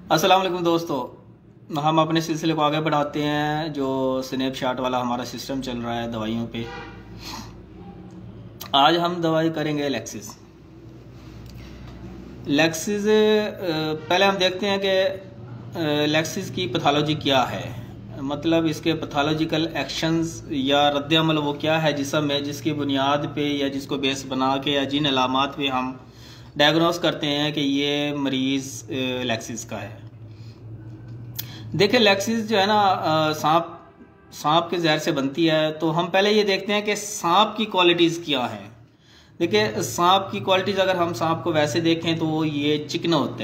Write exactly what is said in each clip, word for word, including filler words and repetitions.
अस्सलाम वालेकुम दोस्तों, हम अपने सिलसिले को आगे बढ़ाते हैं। जो स्नैपशॉट वाला हमारा सिस्टम चल रहा है दवाइयों पे, आज हम दवाई करेंगे लेक्सिस। लेक्सिस पहले हम देखते हैं कि लेक्सिस की पैथोलॉजी क्या है, मतलब इसके पैथोलॉजिकल एक्शंस या रद्द-ए-अमल वो क्या है जिसम में, जिसकी बुनियाद पे या जिसको बेस बना के या जिन अलामात पे हम डायग्नोस करते हैं कि ये मरीज लेक्सिस का है। देखिए, लेक्सिस जो है ना सांप सांप के जहर से बनती है, तो हम पहले ये देखते हैं कि सांप की क्वालिटीज़ क्या हैं। देखिए, सांप की क्वालिटीज़ अगर हम सांप को वैसे देखें तो वो ये चिकना होता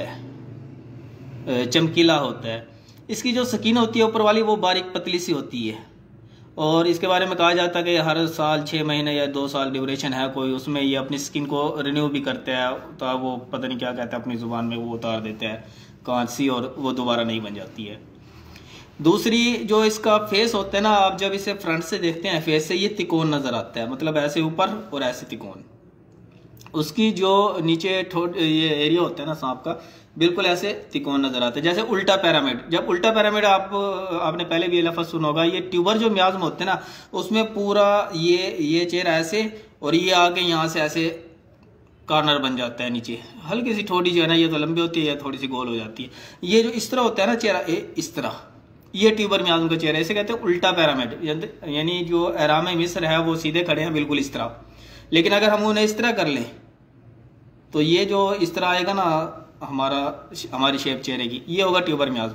है, चमकीला होता है। इसकी जो स्किन होती है ऊपर वाली वो बारीक पतली सी होती है, और इसके बारे में कहा जाता है कि हर साल छः महीने या दो साल ड्यूरेशन है कोई, उसमें ये अपनी स्किन को रिन्यू भी करता है, तो वो पता नहीं क्या कहता है अपनी ज़ुबान में, वो उतार देता है कांच सी और वो दोबारा नहीं बन जाती है। दूसरी जो इसका फेस होता है ना, आप जब इसे फ्रंट से देखते हैं फेस से, ये तिकोन नज़र आता है, मतलब ऐसे ऊपर और ऐसे तिकोन। उसकी जो नीचे ठोड ये एरिया होता है ना सांप का, बिल्कुल ऐसे तिकोन नजर आता है, जैसे उल्टा पिरामिड। जब उल्टा पिरामिड आप आपने पहले भी ये लफ्ज़ सुना होगा, ये ट्यूबर जो मियाज़ में होते हैं ना, उसमें पूरा ये ये चेहरा ऐसे और ये आगे यहाँ से ऐसे कॉर्नर बन जाता है नीचे। हल्की सी ठोड़ी जो है ना, ये तो लंबी होती है या थोड़ी सी गोल हो जाती है। ये जो इस तरह होता है ना चेहरा, ये इस तरह, ये ट्यूबर मियाज़ का चेहरा, इसे कहते हैं उल्टा पिरामिड। यानी जो एराम मिस्र है वो सीधे खड़े हैं बिल्कुल इस तरह, लेकिन अगर हम उन्हें इस तरह कर लें तो ये जो इस तरह आएगा ना हमारा हमारी शेप चेहरे की, ये होगा ट्यूबर मियाज़।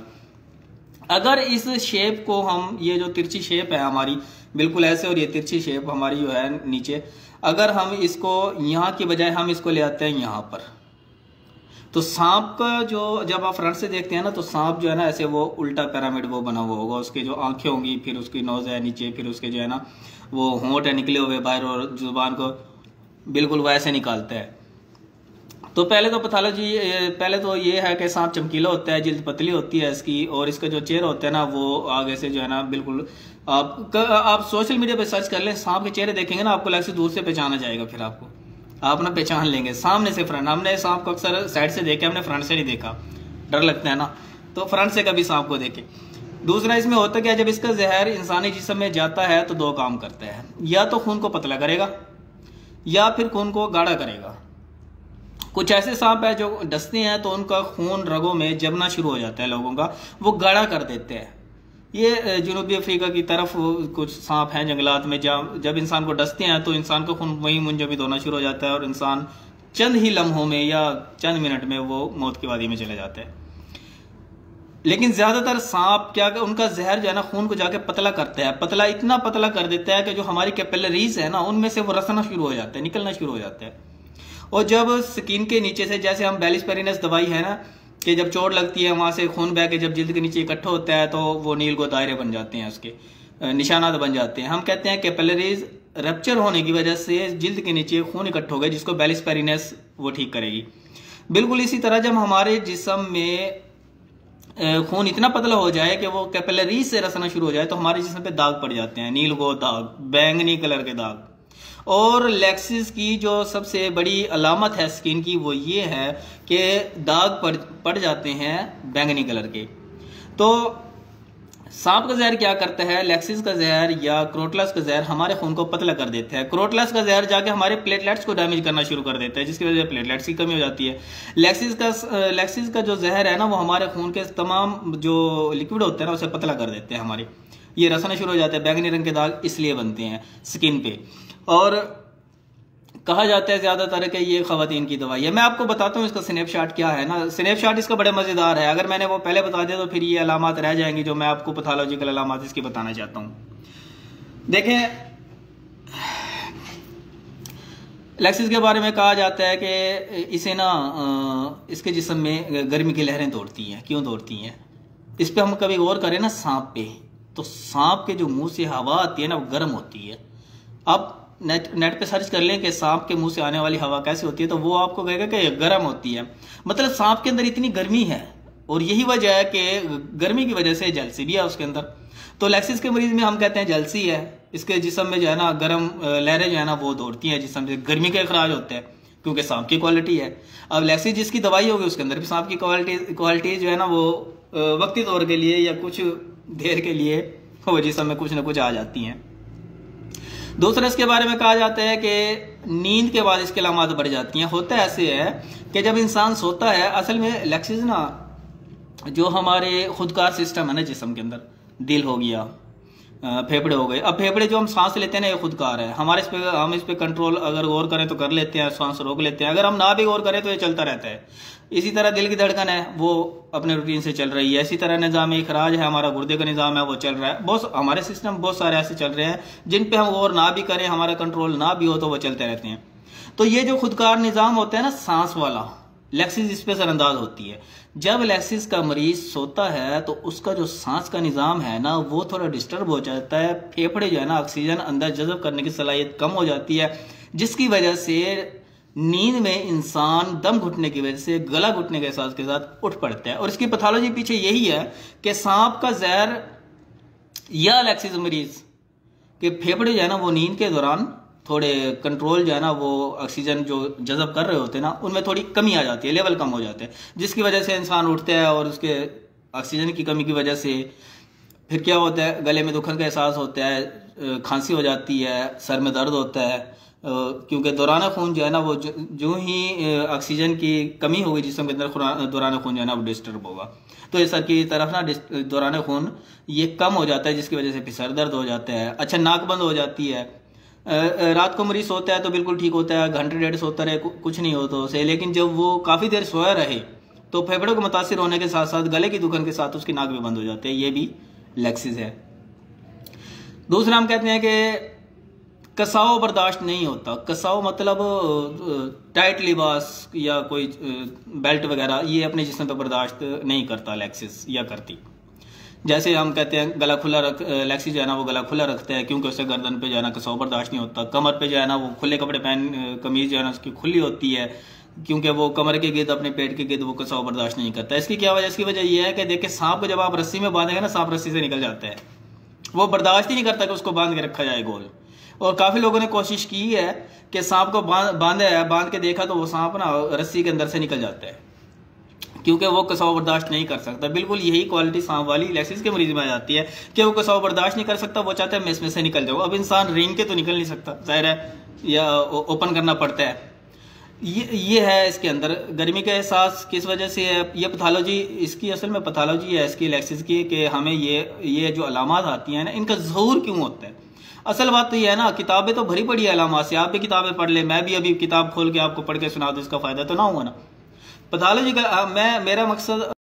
अगर इस शेप को हम, ये जो तिरछी शेप है हमारी बिल्कुल ऐसे, और ये तिरछी शेप हमारी जो है नीचे, अगर हम इसको यहाँ की बजाय हम इसको ले आते हैं यहाँ पर, तो सांप का जो जब आप फ्रंट से देखते हैं ना, तो सांप जो है ना ऐसे वो उल्टा पिरामिड वो बना हुआ होगा। उसके जो आंखें होंगी, फिर उसकी नोज है नीचे, फिर उसके जो है ना वो होंठ है निकले हुए बाहर, और जुबान को बिल्कुल वैसे निकालता है। तो पहले तो पैथोलॉजी पहले तो ये है कि सांप चमकीला होता है, जिल्द पतली होती है इसकी, और इसका जो चेहरा होता है ना वो आगे से जो है ना बिल्कुल, आप आप सोशल मीडिया पे सर्च कर लें, सांप के चेहरे देखेंगे ना आपको लेक्सिस दूर से पहचाना जाएगा। फिर आपको आप ना पहचान लेंगे सामने से फ्रंट। हमने सांप को अक्सर साइड से देखे, हमने फ्रंट से नहीं देखा, डर लगता है ना, तो फ्रंट से कभी सांप को देखे। दूसरा इसमें होता क्या, जब इसका जहर इंसानी जिस्म में जाता है तो दो काम करता है, या तो खून को पतला करेगा या फिर खून को गाढ़ा करेगा। कुछ ऐसे सांप है जो डसते हैं तो उनका खून रगों में जमना शुरू हो जाता है, लोगों का वो गाढ़ा कर देते हैं। ये जनूबी अफ्रीका की तरफ कुछ सांप हैं जंगलात में, जब जब इंसान को डसते हैं तो इंसान का खून वहीं मुंजमद होना शुरू हो जाता है, और इंसान चंद ही लम्हों में या चंद मिनट में वो मौत की वादी में चले जाते हैं। लेकिन ज्यादातर सांप क्या, उनका जहर जो है ना खून को जाके पतला करता है, पतला इतना पतला कर देता है कि जो हमारी कैपिलरीज है ना उनमें से वो रसना शुरू हो जाता है, निकलना शुरू हो जाता है। और जब स्किन के नीचे से, जैसे हम बेलिस्पेरिनस दवाई है ना, कि जब चोट लगती है वहां से खून बह के जब जिल्द के नीचे इकट्ठा होता है तो वो नील को दायरे बन जाते हैं, उसके निशानात बन जाते हैं। हम कहते हैं कैपिलरीज रप्चर होने की वजह से जिल्द के नीचे खून इकट्ठा हो गया, जिसको बेलिस्पेरिनस वो ठीक करेगी। बिल्कुल इसी तरह जब हमारे जिस्म में खून इतना पतला हो जाए कि वो कैपिलरीज से रसना शुरू हो जाए तो हमारे जिस्म पे दाग पड़ जाते हैं, नील को दाग, बैंगनी कलर के दाग। और लेक्सिस की जो सबसे बड़ी अलामत है स्किन की वो ये है कि दाग पड़ पड़ जाते हैं बैंगनी कलर के। तो सांप का जहर क्या करता है, लेक्सिस का जहर या क्रोटलस का जहर हमारे खून को पतला कर देता है। क्रोटलस का जहर जाके हमारे प्लेटलेट्स को डैमेज करना शुरू कर देता है, जिसकी वजह से प्लेटलेट्स की कमी हो जाती है। लेक्सिस का लेक्सिस का जो जहर है ना वो हमारे खून के तमाम जो लिक्विड होते हैं ना उसे पतला कर देते हैं, हमारे ये रसना शुरू हो जाते हैं। बैंगनी रंग के दाग इसलिए बनते हैं स्किन पे, और कहा जाता है ज्यादातर कि ये खवातीन की दवाई है। मैं आपको बताता हूँ इसका स्नैपशॉट क्या है ना। स्नैपशॉट इसका बड़े मजेदार है, अगर मैंने वो पहले बता दिया तो फिर ये अलामात रह जाएंगी जो मैं आपको पैथोलॉजिकल अलामात इसकी बताना चाहता हूँ। देखें, लेक्सिस के बारे में कहा जाता है कि इसे ना इसके जिस्म में गर्मी की लहरें दौड़ती हैं। क्यों दौड़ती हैं, इस पर हम कभी गौर करें ना सांप पे, तो सांप के जो मुंह से हवा आती है ना वो गर्म होती है। अब नेट नेट पे सर्च कर लें कि सांप के मुंह से आने वाली हवा कैसी होती है, तो वो आपको कहेगा कि गर्म होती है। मतलब सांप के अंदर इतनी गर्मी है, और यही वजह है कि गर्मी की वजह से जलसी भी है उसके अंदर। तो लेक्सिस के मरीज में हम कहते हैं जलसी है, इसके जिस्म में जो है ना गर्म लहरें जो है ना वो दौड़ती हैं जिस्म से, गर्मी के अखराज होते हैं। क्योंकि सांप की क्वालिटी है। अब लैक्सिस जिसकी दवाई होगी उसके अंदर भी सांप की क्वालिटी क्वालिटी जो है ना वो वक्ती तौर के लिए या कुछ देर के लिए वो जिसम में कुछ ना कुछ आ जाती हैं। दूसरा इसके बारे में कहा जाता है कि नींद के बाद इसकी अलामत बढ़ जाती हैं। होता ऐसे है कि जब इंसान सोता है, असल में लैक्सिस ना जो हमारे खुदकार सिस्टम है ना जिस्म के अंदर, दिल हो गया, फेफड़े हो गए। अब फेफड़े जो हम सांस लेते हैं ना ये खुदकार है, हमारे इस पे हम इस पे कंट्रोल अगर गौर करें तो कर लेते हैं, सांस रोक लेते हैं। अगर हम ना भी गौर करें तो ये चलता रहता है। इसी तरह दिल की धड़कन है वो अपने रूटीन से चल रही है। इसी तरह निज़ाम इखराज है, हमारा गुर्दे का निज़ाम है वो चल रहा है। बहुत हमारे सिस्टम बहुत सारे ऐसे चल रहे हैं जिन पे हम गौर ना भी करें, हमारा कंट्रोल ना भी हो तो वो चलते रहते हैं। तो ये जो खुदकार निज़ाम होता है ना सांस वाला, लैक्सिस इस पे असरअंदाज होती है। जब लैक्सिस का मरीज सोता है तो उसका जो सांस का निज़ाम है ना वो थोड़ा डिस्टर्ब हो जाता है। फेफड़े जो है ना ऑक्सीजन अंदर जज़ब करने की सलाहियत कम हो जाती है, जिसकी वजह से नींद में इंसान दम घुटने की वजह से गला घुटने के साथ के साथ उठ पड़ता है। और इसकी पैथोलॉजी पीछे यही है कि सांप का जहर या लैक्सिस मरीज के फेफड़े जो है ना वो नींद के दौरान थोड़े कंट्रोल जो है ना वो ऑक्सीजन जो जज़ब कर रहे होते हैं ना उनमें थोड़ी कमी आ जाती है, लेवल कम हो जाते हैं, जिसकी वजह से इंसान उठता है और उसके ऑक्सीजन की कमी की वजह से फिर क्या होता है, गले में दुखन का एहसास होता है, खांसी हो जाती है, सर में दर्द होता है, क्योंकि दौरान खून जो है ना वो जो, जो ही ऑक्सीजन की कमी होगी जिस्म के अंदर दौरान खून जो है ना वो डिस्टर्ब होगा। तो इस सर की तरफ ना दौरान खून ये कम हो जाता है, जिसकी वजह से फिर सर दर्द हो जाता है। अच्छा, नाक बंद हो जाती है। रात को मरीज सोता है तो बिल्कुल ठीक होता है, घंटे डेढ़ सोता रहे कुछ नहीं होता उसे, लेकिन जब वो काफ़ी देर सोया रहे तो फेफड़ों को मुतासिर होने के साथ साथ गले की दुखन के साथ उसकी नाक भी बंद हो जाती है। ये भी लैक्सिस है। दूसरा हम कहते हैं कि कसाव बर्दाश्त नहीं होता। कसाव मतलब टाइट लिबास या कोई बेल्ट वगैरह ये अपने जिस्म पर बर्दाश्त नहीं करता लैक्सिस, या करती। जैसे हम कहते हैं गला खुला रख, लैक्सिस जो है ना वो गला खुला रखता है क्योंकि उससे गर्दन पे जो है ना कसाव बर्दाश्त नहीं होता। कमर पे जो है ना वो खुले कपड़े पहन, कमीज जो है ना उसकी खुली होती है क्योंकि वो कमर के गिर्द अपने पेट के गिर्द वो कसाव बर्दाश्त नहीं करता। इसकी क्या वजह? इसकी वजह यह है कि देखिए सांप को जब आप रस्सी में बांधेंगे ना, सांप रस्सी से निकल जाता है, वो बर्दाश्त ही नहीं करता कि उसको बांध के रखा जाए गोल। और काफी लोगों ने कोशिश की है कि सांप को बांधे है, बांध के देखा तो वो सांप ना रस्सी के अंदर से निकल जाता है क्योंकि वो कसाव बर्दाश्त नहीं कर सकता। बिल्कुल यही क्वालिटी सांप वाली लैक्सिस के मरीज में आ जाती है कि वो कसाव बर्दाश्त नहीं कर सकता, वो चाहता है मैं इसमें से निकल जाऊँ। अब इंसान रेंग के तो निकल नहीं सकता, जाहिर है, या ओपन करना पड़ता है। ये ये है इसके अंदर गर्मी का एहसास किस वजह से है। ये पैथोलॉजी इसकी असल में पैथोलॉजी है इसकी लैक्सिस की कि हमें ये ये जो अलामात आती हैं ना इनका ज़हूर क्यों होता है। असल बात तो ये है ना, किताबें तो भरी पड़ी है अलामात से, आप भी किताबें पढ़ ले, मैं भी अभी किताब खोल के आपको पढ़ के सुना दूँ, इसका फायदा तो ना हुआ ना। पैथोलॉजी का मैं मेरा मकसद